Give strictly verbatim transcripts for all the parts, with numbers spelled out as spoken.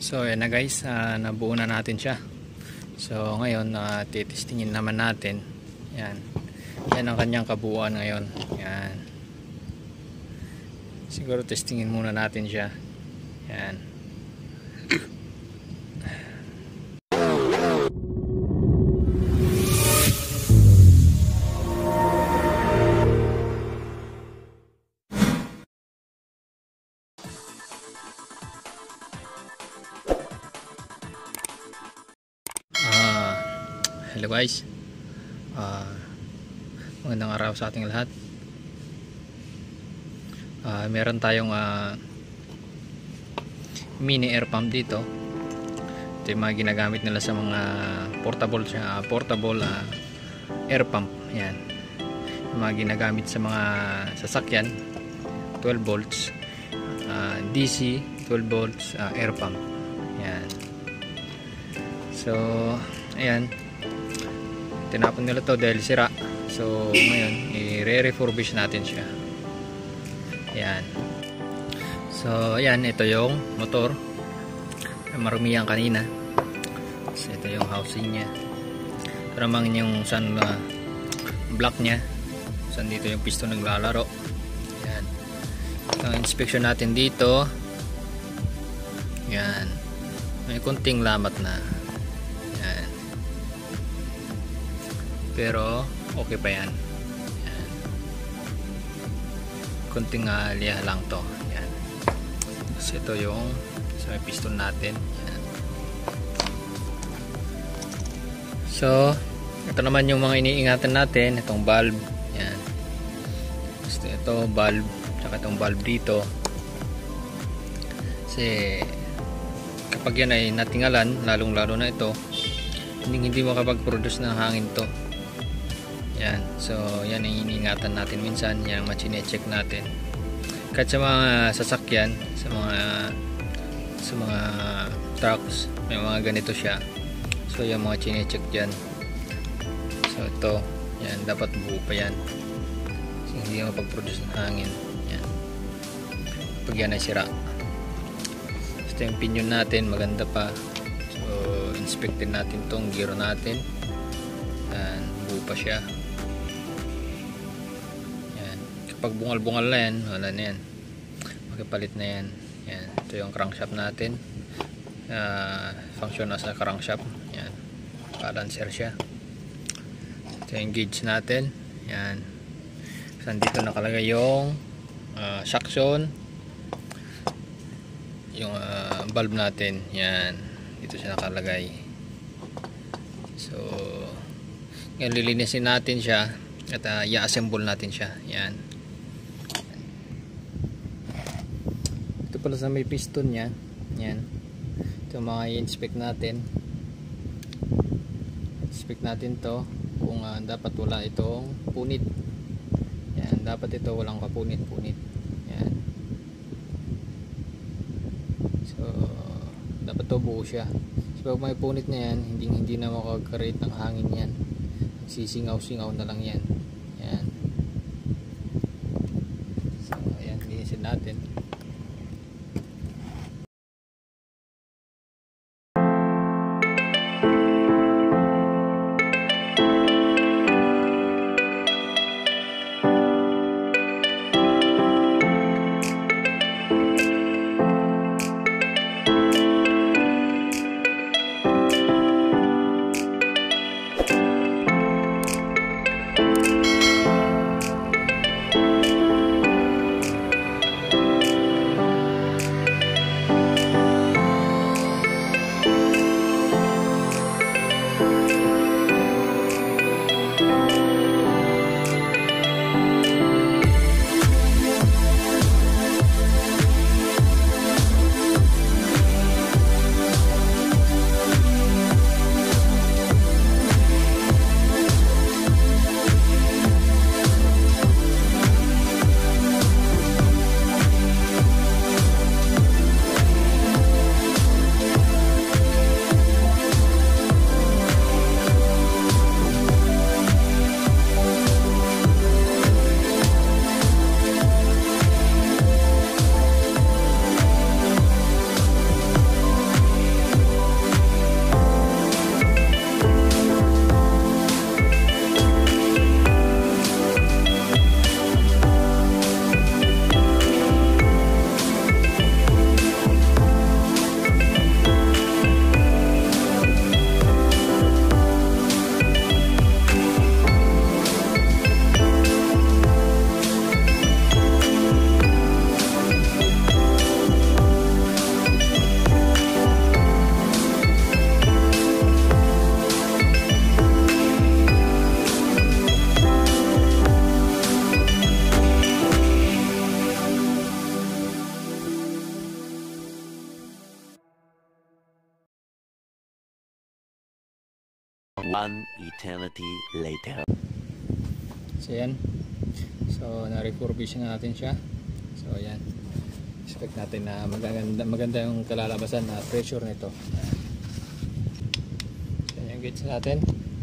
So ayan na guys, uh, nabuo na natin siya. So ngayon uh, titestingin naman natin. Yan. Yan ang kanyang kabuuan ngayon. Yan. Siguro testingin muna natin siya. Yan. Hello guys, uh, magandang araw sa ating lahat. Uh, meron tayong uh, mini air pump dito. Ito yung mga ginagamit nila sa mga portable, uh, portable uh, air pump. Yan. Yung mga ginagamit sa mga sasakyan, twelve volts, uh, D C twelve volts uh, air pump. Yan. So ayan, tinapon nila to dahil sira. So ngayon i-refurbish natin siya. Ayan. So ayan, ito yung motor. Marumi yan kanina. So ito yung housing nya. Ito naman yung sun uh, block nya. Saan dito yung piston naglalaro. Ayan. Ito ang inspection natin dito. Ayan. May kunting lamat na. Ayan. Pero okay pa yan. Yan. Kunting uh, liya lang to. Yan. So ito yung sa piston natin. Yan. So ito naman yung mga iniingatan natin. Itong valve. Yan. So, ito valve. Tsaka itong valve dito. Kasi kapag yan ay natingalan, lalong lalo na ito, hindi, hindi makapag-produce ng hangin to. Yan, so yan ang iniingatan natin minsan, yan ang machine-check natin. Kahit sa mga sasakyan, sa mga sa mga trucks, may mga ganito siya. So yung mga chine-check dyan. So ito, yan, dapat buo pa yan. So, hindi mapag-produce ng hangin. Yan. Pag yan ay sira. So yung pinion natin, maganda pa. So inspectin natin tong giro natin. Yan, buo pa siya. Pag bungal-bungal na yan, wala na yan, magpapalit na yan. Yan, ito yung crankshaft natin, uh, function as a crankshaft. Yan, balancer siya. Ito yung gauge natin. Yan, saan dito nakalagay yung uh, suction, yung uh, valve natin. Yan, dito siya nakalagay. So ngayon lilinisin natin siya at uh, i-assemble natin siya. Yan. Pala sa may piston nya. Yan. Ito mga i-inspect natin. Inspect natin to kung uh, dapat wala itong punit. Yan, dapat ito walang kapunit-punit. Yan. So dapat to buo siya. So pag may punit na yan, hindi hindi na makaka-create ng hangin yan. Sisingaw-singaw na lang yan. Yan. So ayan, linisin natin. One eternity later. So yan. So na-refurbish na natin siya. So yan. Expect natin na maganda, maganda yung kalalabasan na pressure nito. So yan yung gauge natin.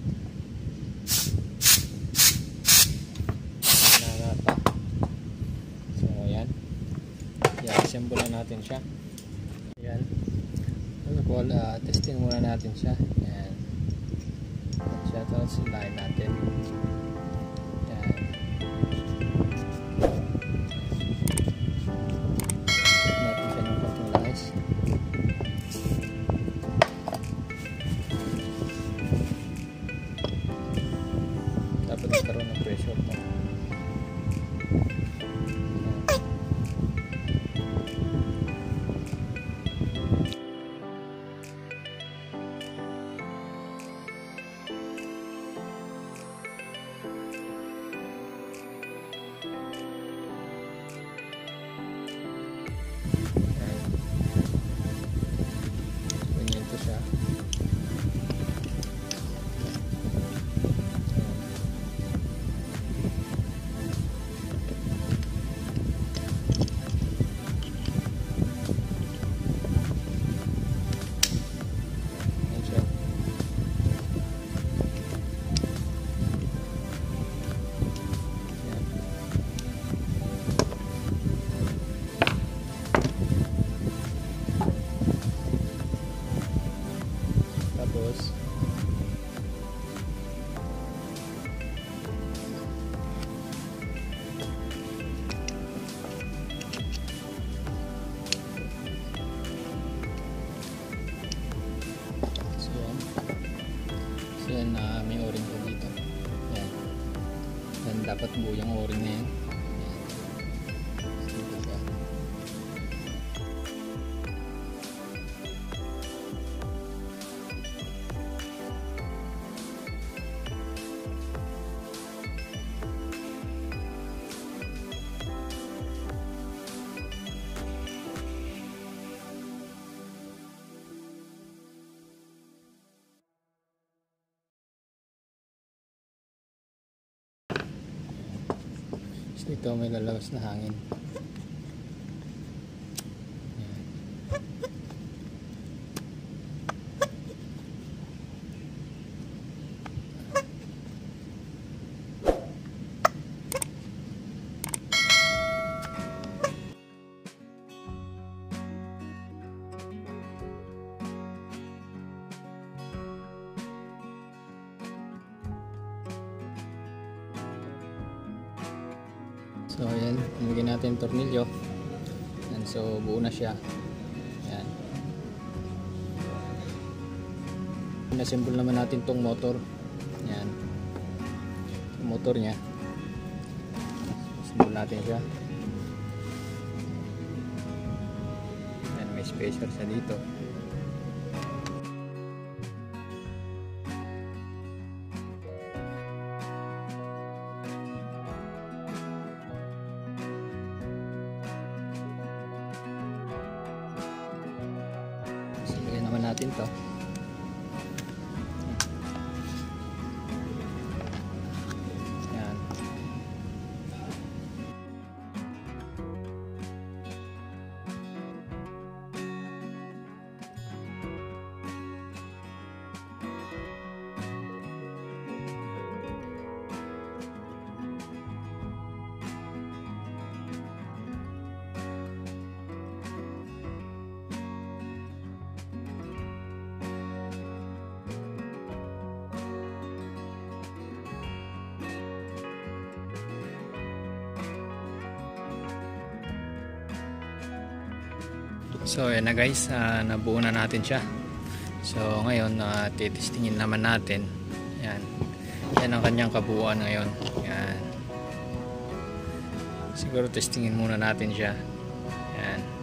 Nanata. So yan. I-assemble na natin siya. Yan. First of all, uh, testing muna natin siya. Yan. Siya ito, silahin natin. Yan. Natin siya ng konting lahis. Dapat nagkaroon ng pressure ito. So yan, uh, may o-ring ko dito. Yan. Yan, dapat buo yung o-ring na yan. Yan. So, dito siya. Dito may lalabas na hangin. Yan. So ayan, nilagyan natin yung tornilyo. Yan, so buo na siya. Yan. Inassemble naman natin tong motor. Yan. Yung motor niya. Assemble natin siya. Yan, may spacer sa dito. Natin to. Yan. So ayan na guys, uh, nabuo na natin siya. So ngayon uh, titestingin naman natin. Yan. Yan ang kanyang kabuuan ngayon. Yan. Siguro testingin muna natin siya. Yan.